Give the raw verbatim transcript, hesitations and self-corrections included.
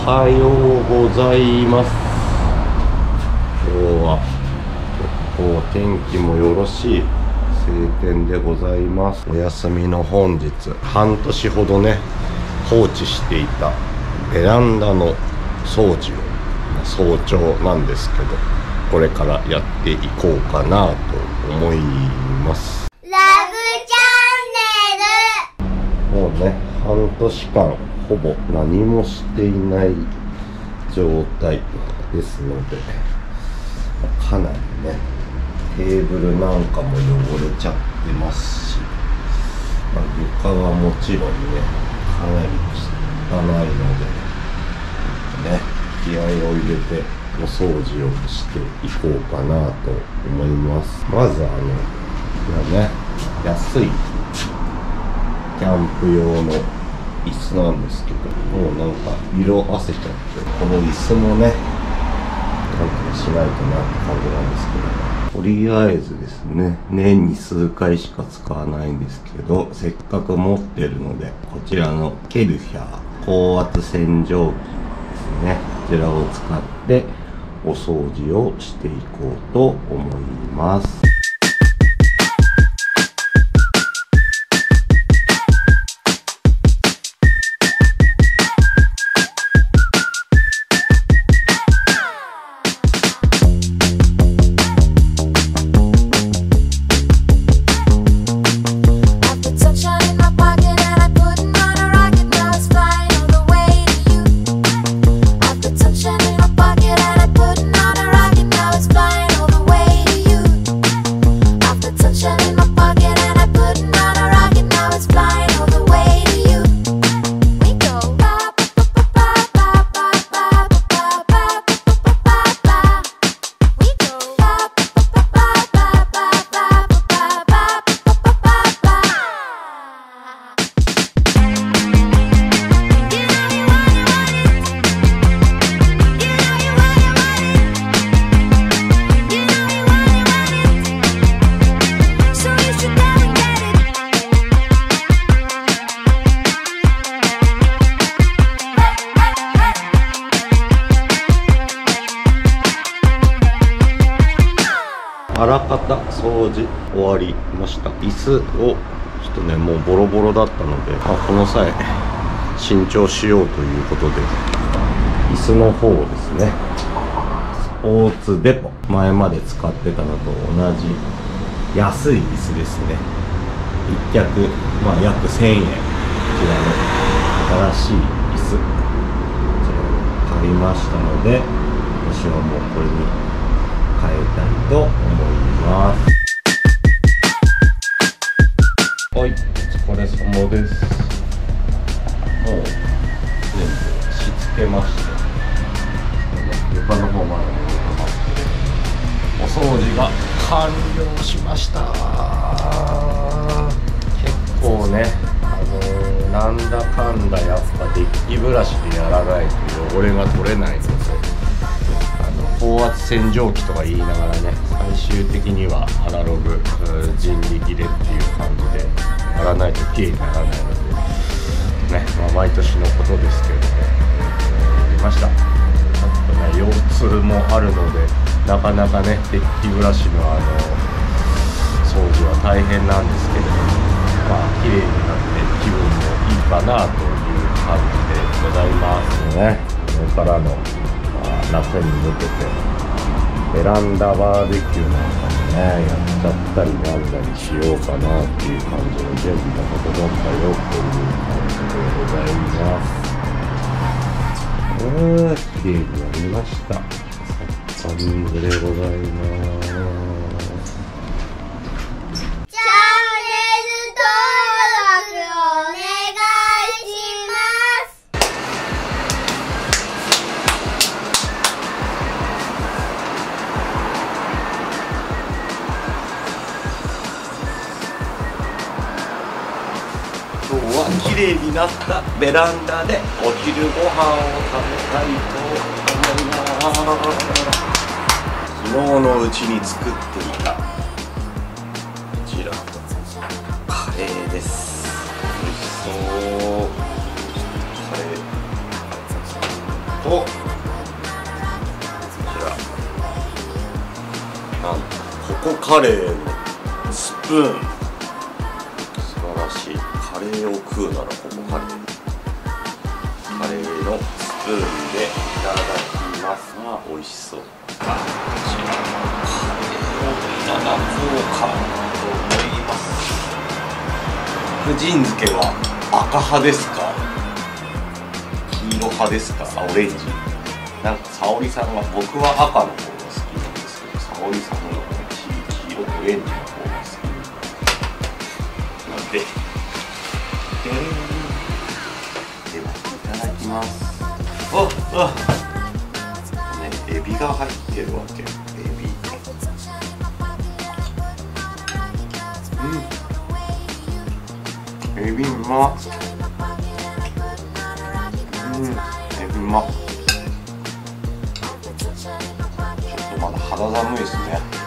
はようございます。今日は結構天気もよろしい晴天でございます。お休みの本日、半年ほどね放置していたベランダの掃除を早朝なんですけど、これからやっていこうかなと思います。 ラグチャンネル。 もうね半年間ほぼ何もしていない状態ですので、かなりねテーブルなんかも汚れちゃってますし、まあ、床はもちろんねかなり汚いのでね、気合を入れてお掃除をしていこうかなと思います。まずあのいやね安いキャンプ用の椅子なんですけど、もうなんか色あせちゃって、この椅子もねなんとかしないとなって感じなんですけど、とりあえずですね年に数回しか使わないんですけど、せっかく持ってるのでこちらのケルヒャー高圧洗浄機ですね、こちらを使ってお掃除をしていこうと思います。あらかた掃除終わりました。椅子をちょっとねもうボロボロだったので、あこの際新調しようということで椅子の方をですねスポーツデポ、前まで使ってたのと同じ安い椅子ですね、一脚まあ約せんえん、こちらの新しい椅子こちらを買いましたので、私はもうこれに変えたいと思います。はい、お疲れ様です。もう全部しつけまして、床の方までお掃除が完了しました。結構ね、あのー、なんだかんだやっぱデッキブラシでやらないと汚れが取れないので、高圧洗浄機とか言いながらね、最終的にはアナログ人力でっていう感じでやらないときれいにならないのでね、まあ、毎年のことですけれども、やりました。ちょっとね腰痛もあるので、なかなかねデッキブラシのあの掃除は大変なんですけれども、まあ綺麗になって気分もいいかなという感じでございますね。これからの夏に向けてベランダバーベキューなんかもねやっちゃったりなんだりしようかなっていう感じの準備が整ったよという感じでございます。うー綺麗になりました。サッカリングでございます。 チャンネル登録お願いします。 今日は綺麗になったベランダでお昼ご飯を食べたいと思います。昨日のうちに作っていたこちらカレーです。美味しそう。カレーこちらなんとココカレーのスプーン、素晴らしい。カレーを食うならココカレー、カレーのスプーンでいただきますが、美味しそう。こちらカレーをいただこうかと思います。福神漬けは赤派ですか、黄色派ですか、オレンジ。なんか沙織さんが、僕は赤の方が好きなんですけど、沙織さんの方が黄色オレンジの方が好きなんで、ではいただきます。ああね、エビが入ってるわけ。エビ、うん、エビうまっ。うん、エビうまっ。ちょっとまだ肌寒いですね。